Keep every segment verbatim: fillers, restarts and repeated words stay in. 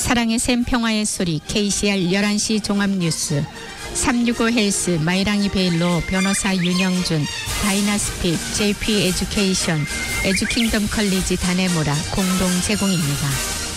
사랑의 샘 평화의 소리 케이씨알 열한 시 종합뉴스 삼육오 헬스 마이랑이 베일로 변호사 윤영준 다이나스픽 제이피 에듀케이션 에듀킹덤 컬리지 다네모라 공동 제공입니다.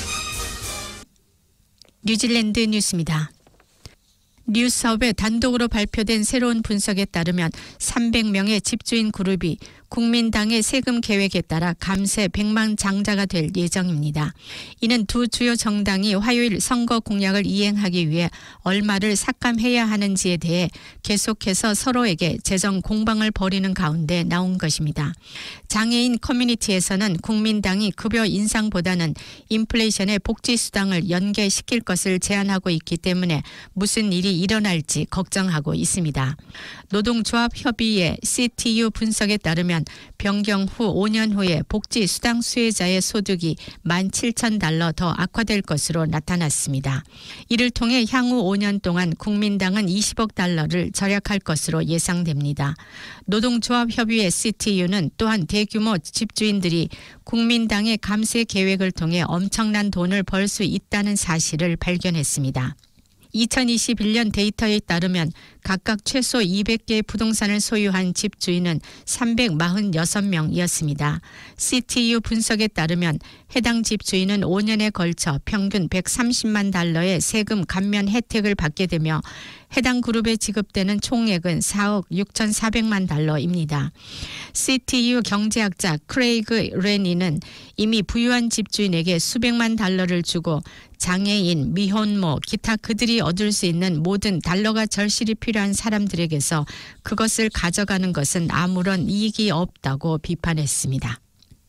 뉴질랜드 뉴스입니다. 뉴스업에 단독으로 발표된 새로운 분석에 따르면 삼백 명의 집주인 그룹이 국민당의 세금 계획에 따라 감세 백만 장자가 될 예정입니다. 이는 두 주요 정당이 화요일 선거 공약을 이행하기 위해 얼마를 삭감해야 하는지에 대해 계속해서 서로에게 재정 공방을 벌이는 가운데 나온 것입니다. 장애인 커뮤니티에서는 국민당이 급여 인상보다는 인플레이션의 복지수당을 연계시킬 것을 제안하고 있기 때문에 무슨 일이 일어날지 걱정하고 있습니다. 노동조합협의회 씨티유 분석에 따르면 변경 후 오 년 후에 복지수당 수혜자의 소득이 만 칠천 달러 더 악화될 것으로 나타났습니다. 이를 통해 향후 오 년 동안 국민당은 이십억 달러를 절약할 것으로 예상됩니다. 노동조합협의회 씨티유는 또한 대규모 집주인들이 국민당의 감세 계획을 통해 엄청난 돈을 벌 수 있다는 사실을 발견했습니다. 이천이십일 년 데이터에 따르면 각각 최소 이백 개의 부동산을 소유한 집주인은 삼백사십육 명이었습니다. 씨티유 분석에 따르면 해당 집주인은 오 년에 걸쳐 평균 백삼십만 달러의 세금 감면 혜택을 받게 되며 해당 그룹에 지급되는 총액은 사억 육천사백만 달러입니다. 씨티유 경제학자 크레이그 레니는 이미 부유한 집주인에게 수백만 달러를 주고 장애인, 미혼모, 기타 그들이 얻을 수 있는 모든 달러가 절실히 필요한 사람들에게서 그것을 가져가는 것은 아무런 이익이 없다고 비판했습니다.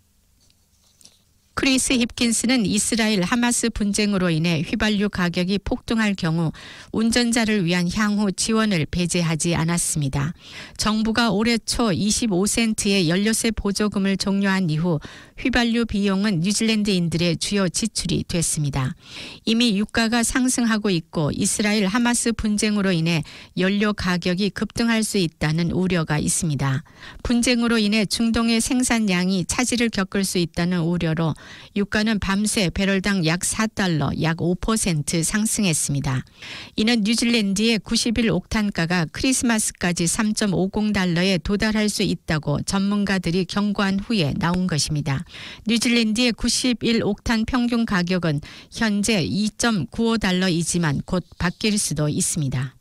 크리스 힙킨스는 이스라엘 하마스 분쟁으로 인해 휘발유 가격이 폭등할 경우 운전자를 위한 향후 지원을 배제하지 않았습니다. 정부가 올해 초 이십오 센트의 연료세 보조금을 종료한 이후 휘발유 비용은 뉴질랜드인들의 주요 지출이 됐습니다. 이미 유가가 상승하고 있고 이스라엘 하마스 분쟁으로 인해 연료 가격이 급등할 수 있다는 우려가 있습니다. 분쟁으로 인해 중동의 생산량이 차질을 겪을 수 있다는 우려로 유가는 밤새 배럴당 약 사 달러, 약 오 퍼센트 상승했습니다. 이는 뉴질랜드의 구십일 옥탄가가 크리스마스까지 삼 점 오십 달러에 도달할 수 있다고 전문가들이 경고한 후에 나온 것입니다. 뉴질랜드의 구십일 옥탄 평균 가격은 현재 이 점 구오 달러이지만 곧 바뀔 수도 있습니다.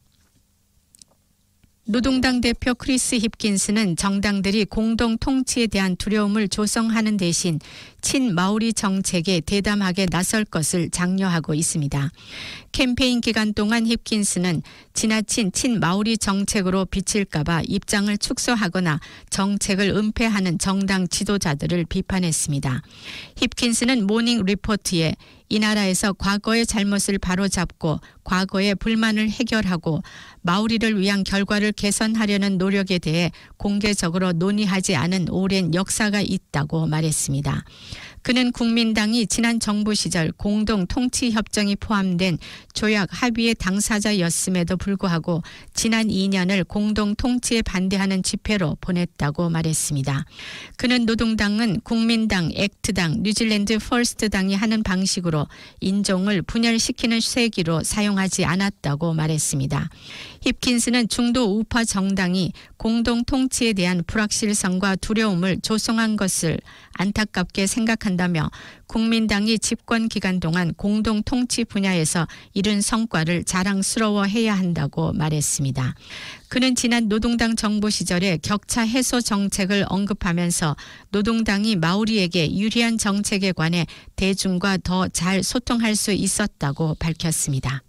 노동당 대표 크리스 힙킨스는 정당들이 공동 통치에 대한 두려움을 조성하는 대신 친마오리 정책에 대담하게 나설 것을 장려하고 있습니다. 캠페인 기간 동안 힙킨스는 지나친 친마오리 정책으로 비칠까 봐 입장을 축소하거나 정책을 은폐하는 정당 지도자들을 비판했습니다. 힙킨스는 모닝 리포트에 이 나라에서 과거의 잘못을 바로잡고 과거의 불만을 해결하고 마오리를 위한 결과를 개선하려는 노력에 대해 공개적으로 논의하지 않은 오랜 역사가 있다고 말했습니다. 그는 국민당이 지난 정부 시절 공동 통치 협정이 포함된 조약 합의의 당사자였음에도 불구하고 지난 이 년을 공동 통치에 반대하는 집회로 보냈다고 말했습니다. 그는 노동당은 국민당, 액트당, 뉴질랜드 퍼스트당이 하는 방식으로 인종을 분열시키는 쇄기로 사용하지 않았다고 말했습니다. 힙킨스는 중도 우파 정당이 공동 통치에 대한 불확실성과 두려움을 조성한 것을 안타깝게 생각한다며 국민당이 집권 기간 동안 공동 통치 분야에서 이룬 성과를 자랑스러워해야 한다고 말했습니다. 그는 지난 노동당 정부 시절에 격차 해소 정책을 언급하면서 노동당이 마오리에게 유리한 정책에 관해 대중과 더 잘 소통할 수 있었다고 밝혔습니다.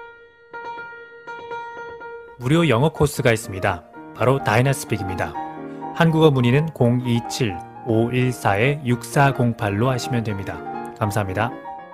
무료 영어 코스가 있습니다. 바로 다이나스픽입니다. 한국어 문의는 공이칠 오일사 육사공팔로 하시면 됩니다. 감사합니다.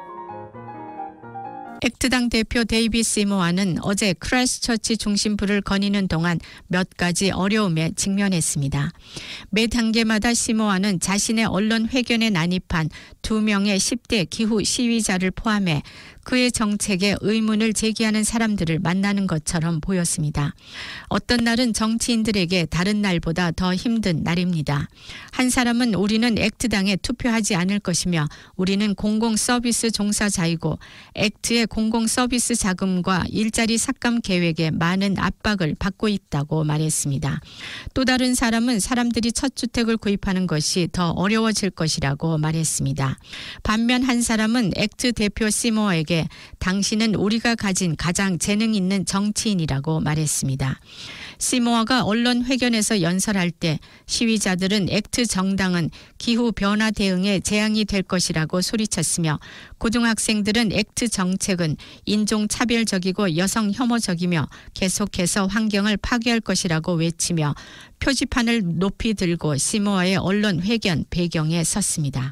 액트당 대표 데이비 시모아는 어제 크라이스트처치 중심부를 거니는 동안 몇 가지 어려움에 직면했습니다. 매 단계마다 시모아는 자신의 언론 회견에 난입한 두 명의 십 대 기후 시위자를 포함해 그의 정책에 의문을 제기하는 사람들을 만나는 것처럼 보였습니다. 어떤 날은 정치인들에게 다른 날보다 더 힘든 날입니다. 한 사람은 우리는 액트당에 투표하지 않을 것이며 우리는 공공서비스 종사자이고 액트의 공공서비스 자금과 일자리 삭감 계획에 많은 압박을 받고 있다고 말했습니다. 또 다른 사람은 사람들이 첫 주택을 구입하는 것이 더 어려워질 것이라고 말했습니다. 반면 한 사람은 액트 대표 시모어에게 당신은 우리가 가진 가장 재능 있는 정치인이라고 말했습니다. 시모어가 언론 회견에서 연설할 때 시위자들은 액트 정당은 기후 변화 대응에 재앙이 될 것이라고 소리쳤으며 고등학생들은 액트 정책은 인종차별적이고 여성 혐오적이며 계속해서 환경을 파괴할 것이라고 외치며 표지판을 높이 들고 시모어의 언론 회견 배경에 섰습니다.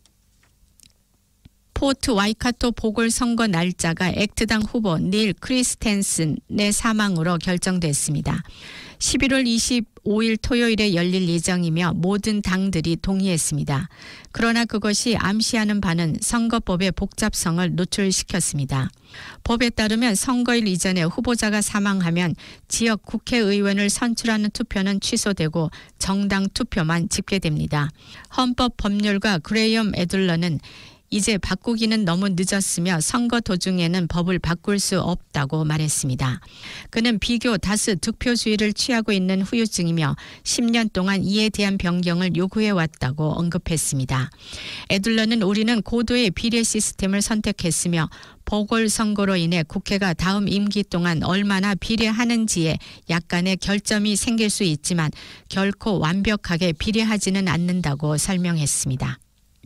포트 와이카토 보궐선거 날짜가 액트당 후보 닐 크리스텐슨의 사망으로 결정됐습니다. 십일월 이십오일 토요일에 열릴 예정이며 모든 당들이 동의했습니다. 그러나 그것이 암시하는 바는 선거법의 복잡성을 노출시켰습니다. 법에 따르면 선거일 이전에 후보자가 사망하면 지역 국회의원을 선출하는 투표는 취소되고 정당 투표만 집계됩니다. 헌법법률가 그레이엄 애들러는 이제 바꾸기는 너무 늦었으며 선거 도중에는 법을 바꿀 수 없다고 말했습니다. 그는 비교 다수 득표주의를 취하고 있는 후유증이며 십 년 동안 이에 대한 변경을 요구해왔다고 언급했습니다. 애들러는 우리는 고도의 비례 시스템을 선택했으며 보궐선거로 인해 국회가 다음 임기 동안 얼마나 비례하는지에 약간의 결점이 생길 수 있지만 결코 완벽하게 비례하지는 않는다고 설명했습니다.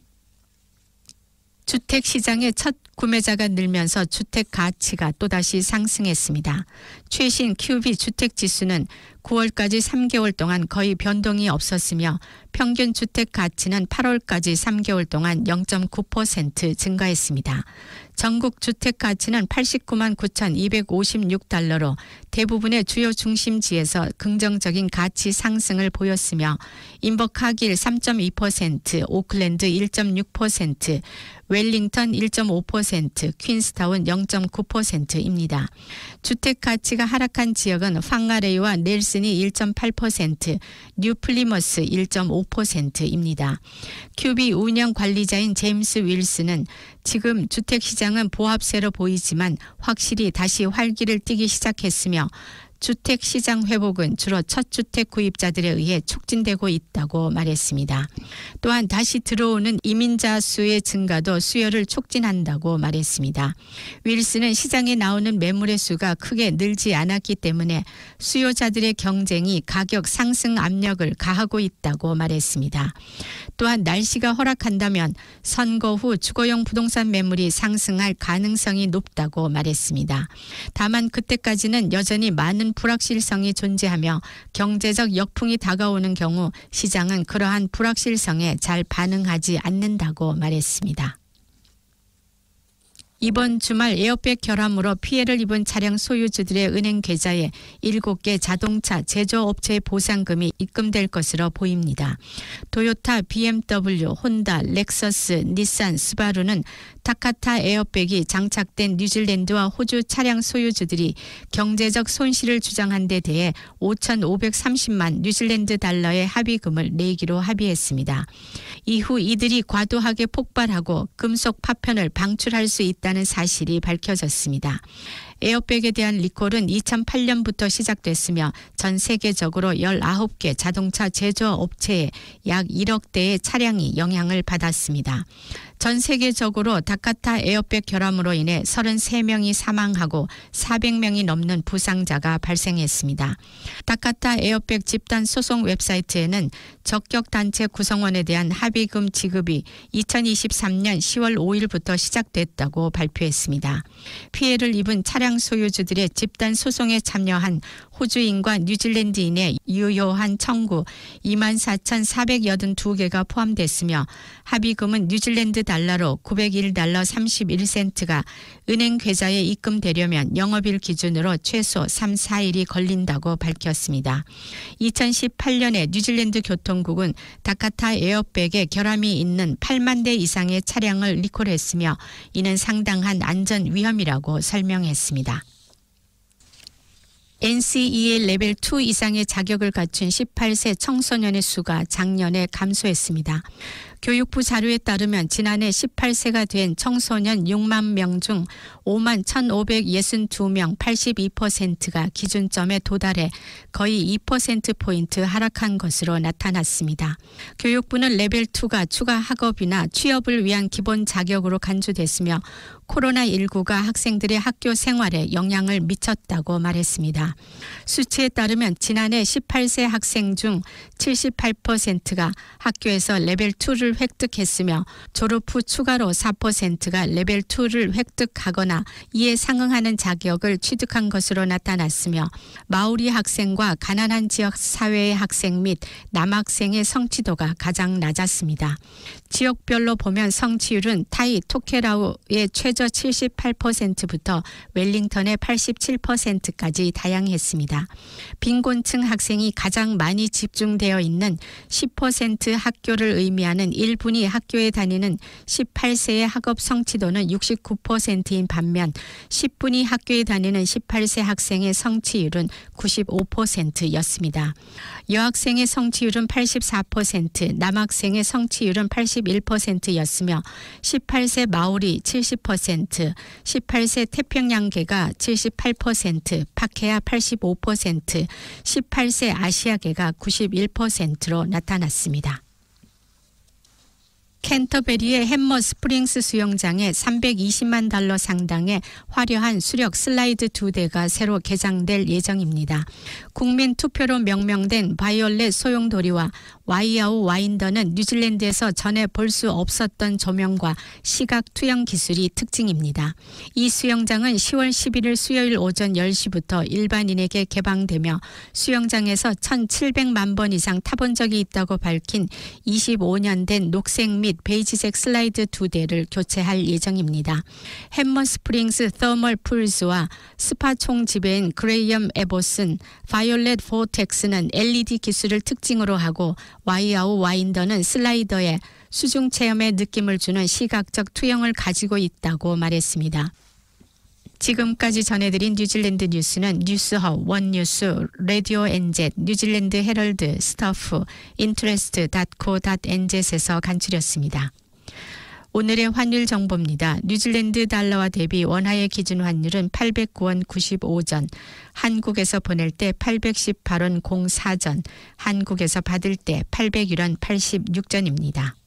주택시장의 첫 구매자가 늘면서 주택 가치가 또다시 상승했습니다. 최신 큐비 주택지수는 구월까지 삼 개월 동안 거의 변동이 없었으며 평균 주택 가치는 팔월까지 삼 개월 동안 영 점 구 퍼센트 증가했습니다. 전국 주택 가치는 팔십구만 구천이백오십육 달러로 대부분의 주요 중심지에서 긍정적인 가치 상승을 보였으며 인버카길 삼 점 이 퍼센트, 오클랜드 일 점 육 퍼센트, 웰링턴 일 점 오 퍼센트, 퀸스타운 영 점 구 퍼센트입니다. 주택 가치가 하락한 지역은 팡가레이와 넬슨이 일 점 팔 퍼센트, 뉴플리머스 일 점 오 퍼센트입니다. 큐비 운영 관리자인 제임스 윌슨은 지금 주택시장은 보합세로 보이지만 확실히 다시 활기를 띠기 시작했으며 주택시장 회복은 주로 첫 주택 구입자들에 의해 촉진되고 있다고 말했습니다. 또한 다시 들어오는 이민자 수의 증가도 수요를 촉진한다고 말했습니다. 윌슨은 시장에 나오는 매물의 수가 크게 늘지 않았기 때문에 수요자들의 경쟁이 가격 상승 압력을 가하고 있다고 말했습니다. 또한 날씨가 허락한다면 선거 후 주거용 부동산 매물이 상승할 가능성이 높다고 말했습니다. 다만 그때까지는 여전히 많은 불확실성이 존재하며 경제적 역풍이 다가오는 경우 시장은 그러한 불확실성에 잘 반응하지 않는다고 말했습니다. 이번 주말 에어백 결함으로 피해를 입은 차량 소유주들의 은행 계좌에 일곱 개 자동차 제조업체의 보상금이 입금될 것으로 보입니다. 토요타, 비엠더블유, 혼다, 렉서스, 닛산, 스바루는 타카타 에어백이 장착된 뉴질랜드와 호주 차량 소유주들이 경제적 손실을 주장한 데 대해 오천오백삼십만 뉴질랜드 달러의 합의금을 내기로 합의했습니다. 이후 이들이 과도하게 폭발하고 금속 파편을 방출할 수 있다는 사실이 밝혀졌습니다. 에어백에 대한 리콜은 이천팔 년부터 시작됐으며 전 세계적으로 열아홉 개 자동차 제조업체에 약 일억 대의 차량이 영향을 받았습니다. 전 세계적으로 타카타 에어백 결함으로 인해 서른세 명이 사망하고 사백 명이 넘는 부상자가 발생했습니다. 타카타 에어백 집단 소송 웹사이트에는 적격 단체 구성원에 대한 합의금 지급이 이천이십삼 년 시월 오일부터 시작됐다고 발표했습니다. 피해를 입은 차량 소유주들의 집단 소송에 참여한 호주인과 뉴질랜드인의 유효한 청구 이만 사천사백팔십이 개가 포함됐으며 합의금은 뉴질랜드 달러로 구백일 달러 삼십일 센트가 은행 계좌에 입금되려면 영업일 기준으로 최소 삼, 사일이 걸린다고 밝혔습니다. 이천십팔 년에 뉴질랜드 교통국은 다카타 에어백에 결함이 있는 팔만 대 이상의 차량을 리콜했으며 이는 상당한 안전 위험이라고 설명했습니다. 엔씨이에이 레벨 이 이상의 자격을 갖춘 십팔 세 청소년의 수가 작년에 감소했습니다. 교육부 자료에 따르면 지난해 십팔 세가 된 청소년 육만 명 중 오만 천오백육십이 명 팔십이 퍼센트가 기준점에 도달해 거의 이 퍼센트포인트 하락한 것으로 나타났습니다. 교육부는 레벨 이가 추가 학업이나 취업을 위한 기본 자격으로 간주됐으며 코로나십구가 학생들의 학교 생활에 영향을 미쳤다고 말했습니다. 수치에 따르면 지난해 십팔 세 학생 중 칠십팔 퍼센트가 학교에서 레벨 이를 획득했으며 졸업 후 추가로 사 퍼센트가 레벨 이를 획득하거나 이에 상응하는 자격을 취득한 것으로 나타났으며 마오리 학생과 가난한 지역 사회의 학생 및 남학생의 성취도가 가장 낮았습니다. 지역별로 보면 성취율은 타이 토케라우의 최저 칠십팔 퍼센트부터 웰링턴의 팔십칠 퍼센트까지 다양했습니다. 빈곤층 학생이 가장 많이 집중되어 있는 십 퍼센트 학교를 의미하는 일 분위 학교에 다니는 십팔 세의 학업 성취도는 육십구 퍼센트인 반면 십 분위 학교에 다니는 십팔 세 학생의 성취율은 구십오 퍼센트였습니다. 여학생의 성취율은 팔십사 퍼센트, 남학생의 성취율은 팔십일 퍼센트였으며 십팔 세 마오리 칠십 퍼센트, 십팔 세 태평양계가 칠십팔 퍼센트, 파케아 팔십오 퍼센트, 십팔 세 아시아계가 구십일 퍼센트로 나타났습니다. 캔터베리의 햄머 스프링스 수영장에 삼백이십만 달러 상당의 화려한 수력 슬라이드 두 대가 새로 개장될 예정입니다. 국민 투표로 명명된 바이올렛 소용돌이와 와이아우 와인더는 뉴질랜드에서 전에 볼 수 없었던 조명과 시각 투영 기술이 특징입니다. 이 수영장은 시월 십일일 수요일 오전 열 시부터 일반인에게 개방되며 수영장에서 천칠백만 번 이상 타본 적이 있다고 밝힌 이십오 년 된 녹색 및 베이지색 슬라이드 두 대를 교체할 예정입니다. 햄머 스프링스 더멀 풀스와 스파 총지배인 그레이엄 에보슨, 바이올렛 포텍스는 엘이디 기술을 특징으로 하고 와이아우 와인더는 슬라이더에 수중 체험의 느낌을 주는 시각적 투영을 가지고 있다고 말했습니다. 지금까지 전해드린 뉴질랜드 뉴스는 뉴스허브, 원뉴스, 라디오 엔젯, 뉴질랜드 헤럴드, 스타프, 인트레스트 닷코 닷엔젯에서 간추렸습니다. 오늘의 환율 정보입니다. 뉴질랜드 달러와 대비 원화의 기준 환율은 팔백구 원 구십오 전, 한국에서 보낼 때 팔백십팔 원 공사 전, 한국에서 받을 때 팔백일 원 팔십육 전입니다.